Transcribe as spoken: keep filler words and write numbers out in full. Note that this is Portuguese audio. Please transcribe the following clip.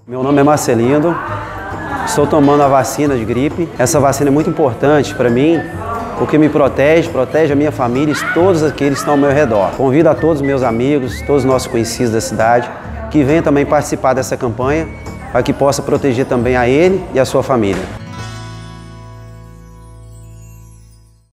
Meu nome é Marcelindo, estou tomando a vacina de gripe. Essa vacina é muito importante para mim, porque me protege, protege a minha família e todos aqueles que estão ao meu redor. Convido a todos os meus amigos, todos os nossos conhecidos da cidade, que venham também participar dessa campanha, para que possa proteger também a ele e a sua família.